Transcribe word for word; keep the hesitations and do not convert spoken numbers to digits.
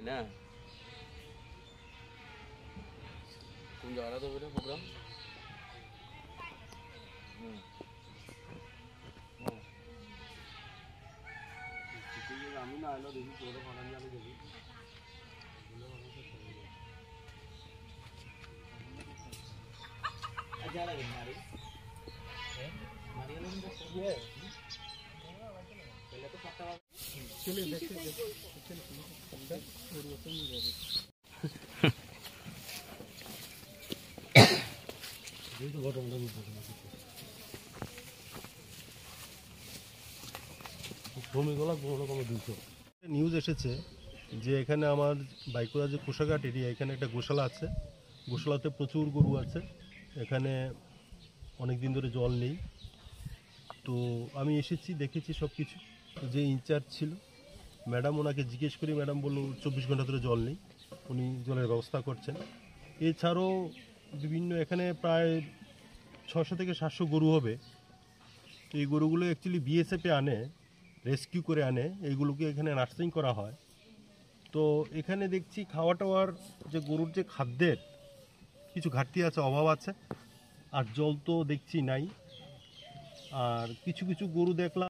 না কোন জায়গাটা তো এটা প্রোগ্রাম হুম আমি না এলো দেখি তোরে বানান জানি দেখি আচ্ছা লাগে মারি হ্যাঁ মারি গেল না ইয়ে पहले तो पत्ता चलिए देखते हैं चलिए अंदर परिवर्तन हो जाएगा ये तो बहुत अंदर में ভূমিগুলো কোনো রকম দুশো নিউজ এসেছে যে এখানে আমার বাইকুড়া যে কোষাঘাট এরিয়া এখানে একটা গোশালা আছে গোশালাতে প্রচুর গরু আছে এখানে অনেক দিন ধরে জল নেই তো আমি এসেছি দেখেছি সব কিছু যে ইনচার্জ ছিল ম্যাডাম ওনাকে জিজ্ঞেস করি ম্যাডাম বলল চব্বিশ ঘন্টা ধরে জল নেই উনি জলের ব্যবস্থা করছেন এছাড়াও বিভিন্ন এখানে প্রায় ছশো থেকে সাতশো গরু হবে তো এই গরুগুলো অ্যাকচুয়ালি বিএসএফে আনে রেস্কিউ করে আনে এইগুলোকে এখানে নার্সিং করা হয় তো এখানে দেখছি খাওয়া টাওয়ার যে গরুর যে খাদ্যের কিছু ঘাটতি আছে অভাব আছে আর জল তো দেখছি নাই আর কিছু কিছু গরু দেখলাম